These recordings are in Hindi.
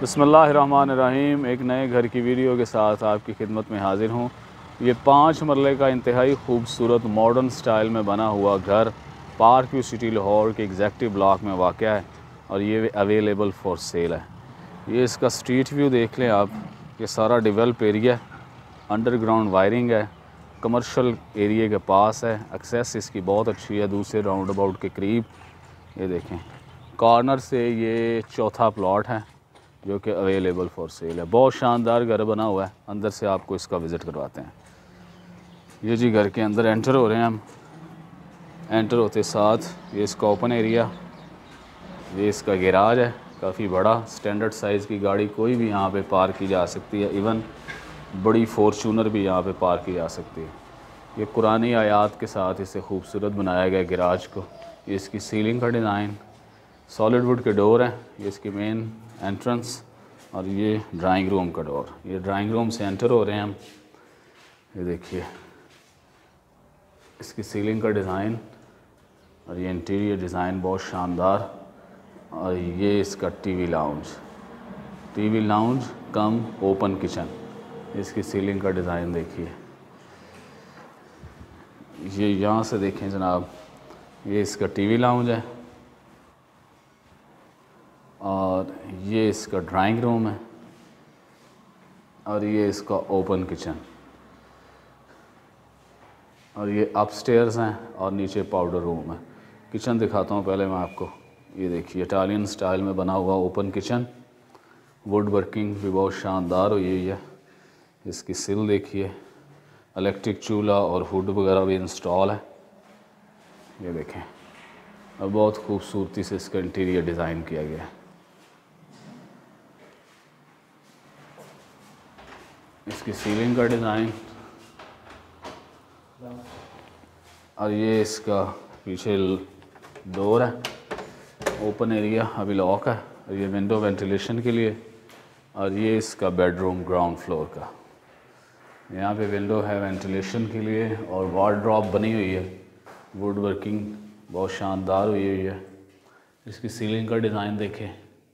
बिस्मिल्लाहिर्रहमानिर्रहीम। एक नए घर की वीडियो के साथ आपकी खिदमत में हाज़िर हूँ। ये 5 मरले का इंतहाई खूबसूरत मॉडर्न स्टाइल में बना हुआ घर पार्क व्यू सिटी लाहौर के एग्जेक्टिव ब्लॉक में वाक़या है और ये अवेलेबल फॉर सेल है। ये इसका स्ट्रीट व्यू देख लें आप। ये सारा डेवलप एरिया, अंडरग्राउंड वायरिंग है, कमर्शियल एरिया के पास है, एक्सेस इसकी बहुत अच्छी है दूसरे राउंड अबाउट के करीब। ये देखें, कॉर्नर से ये चौथा प्लॉट है जो कि अवेलेबल फॉर सेल है। बहुत शानदार घर बना हुआ है। अंदर से आपको इसका विज़िट करवाते हैं। ये जी घर के अंदर एंटर हो रहे हैं हम। एंटर होते साथ ये इसका ओपन एरिया, ये इसका गैराज है, काफ़ी बड़ा स्टैंडर्ड साइज़ की गाड़ी कोई भी यहाँ पे पार्क की जा सकती है। इवन बड़ी फॉर्चूनर भी यहाँ पे पार्क की जा सकती है। ये कुरानी आयात के साथ इसे खूबसूरत बनाया गया गैराज को। ये इसकी सीलिंग का डिज़ाइन, सॉलिड वुड के डोर हैं। ये इसकी मेन एंट्रेंस और ये ड्राइंग रूम का डोर। ये ड्राइंग रूम से एंटर हो रहे हैं हम। ये देखिए इसकी सीलिंग का डिज़ाइन और ये इंटीरियर डिज़ाइन बहुत शानदार। और ये इसका TV lounge cum open kitchen. इसकी सीलिंग का डिज़ाइन देखिए। ये यहाँ से देखें जनाब, ये इसका टीवी लाउंज है और ये इसका ड्राइंग रूम है और ये इसका ओपन किचन। और ये अपस्टेयर्स हैं और नीचे पाउडर रूम है। किचन दिखाता हूँ पहले मैं आपको। ये देखिए इटालियन स्टाइल में बना हुआ ओपन किचन। वुड वर्किंग भी बहुत शानदार हुई हुई है। इसकी सिल देखिए, इलेक्ट्रिक चूल्हा और हुड वगैरह भी इंस्टॉल है। ये देखें, और बहुत खूबसूरती से इसका इंटीरियर डिज़ाइन किया गया है। इसकी सीलिंग का डिज़ाइन और ये इसका पीछे डोर है, ओपन एरिया अभी लॉक है। और ये विंडो वेंटिलेशन के लिए। और ये इसका बेडरूम ग्राउंड फ्लोर का। यहाँ पे विंडो है वेंटिलेशन के लिए और वार्डरोब बनी हुई है। वुड वर्किंग बहुत शानदार हुई हुई है। इसकी सीलिंग का डिज़ाइन देखें।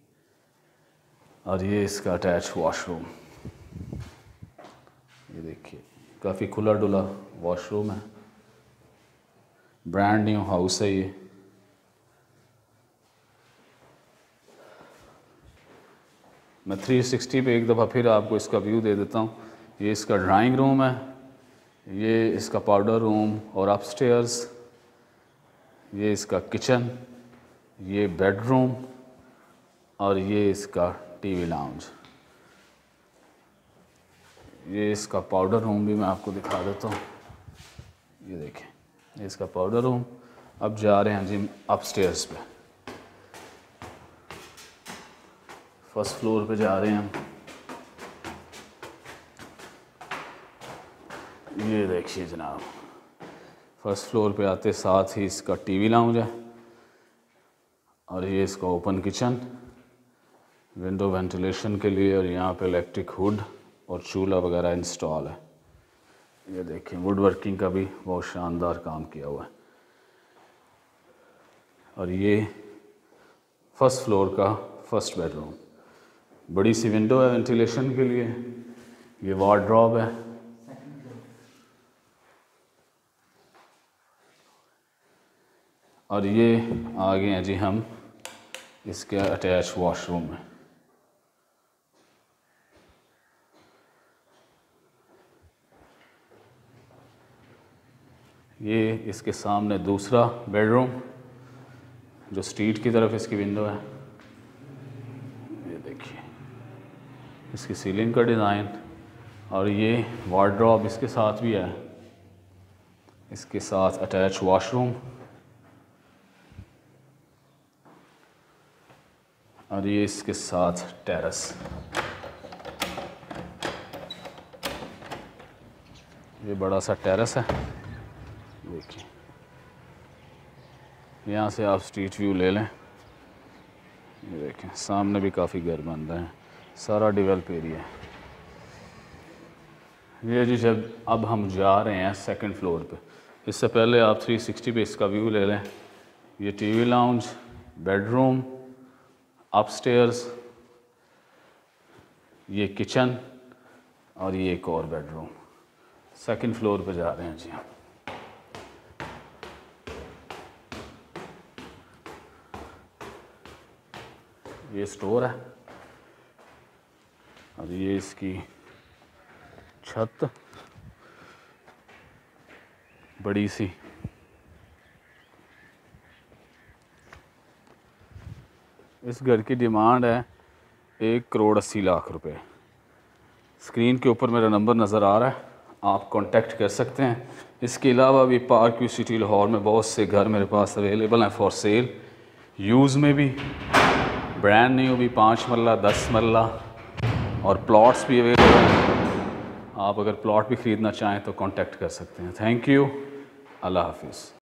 और ये इसका अटैच वॉशरूम। ये देखिए काफ़ी खुला डुला वॉशरूम है। ब्रांड न्यू हाउस है ये। मैं 360 पे एक दफ़ा फिर आपको इसका व्यू दे देता हूँ। ये इसका ड्राइंग रूम है, ये इसका पाउडर रूम और अपस्टेयर्स, ये इसका किचन, ये बेडरूम और ये इसका टीवी लाउंज। ये इसका पाउडर रूम भी मैं आपको दिखा देता हूँ। ये देखें, ये इसका पाउडर रूम। अब जा रहे हैं जी अपस्टेयर्स पे। फर्स्ट फ्लोर पे जा रहे हैं हम। ये देखिए जनाब, फर्स्ट फ्लोर पे आते साथ ही इसका टीवी लाउंज है और ये इसका ओपन किचन, विंडो वेंटिलेशन के लिए। और यहाँ पे इलेक्ट्रिक हुड और चूल्हा वगैरह इंस्टॉल है। ये देखें वुड वर्किंग का भी बहुत शानदार काम किया हुआ है। और ये फर्स्ट फ्लोर का फर्स्ट बेडरूम। बड़ी सी विंडो है वेंटिलेशन के लिए। ये वार्डरोब है। और ये आ गए हैं जी हम इसके अटैच वॉशरूम में। ये इसके सामने दूसरा बेडरूम जो स्ट्रीट की तरफ इसकी विंडो है। ये देखिए इसकी सीलिंग का डिज़ाइन और ये वार्डरोब इसके साथ भी है। इसके साथ अटैच वॉशरूम और ये इसके साथ टेरेस। ये बड़ा सा टेरेस है। देखिए यहाँ से आप स्ट्रीट व्यू ले लें। ये देखें सामने भी काफ़ी घर बन रहे हैं, सारा डेवलप एरिया है। ये जी जब अब हम जा रहे हैं सेकंड फ्लोर पे। इससे पहले आप 360 पे इसका व्यू ले लें। ये टीवी लाउंज, बेडरूम, अपस्टेयर्स ये किचन और ये एक और बेडरूम। सेकंड फ्लोर पे जा रहे हैं जी हम। ये स्टोर है और ये इसकी छत बड़ी सी। इस घर की डिमांड है 1,80,00,000 रुपए। स्क्रीन के ऊपर मेरा नंबर नज़र आ रहा है, आप कांटेक्ट कर सकते हैं। इसके अलावा भी पार्क व्यू सिटी लाहौर में बहुत से घर मेरे पास अवेलेबल हैं फॉर सेल, यूज़ में भी, ब्रांड न्यू भी, 5 मरला 10 मरला, और प्लॉट्स भी अवेलेबल हैं। आप अगर प्लॉट भी ख़रीदना चाहें तो कांटेक्ट कर सकते हैं। थैंक यू, अल्लाह हाफिज़।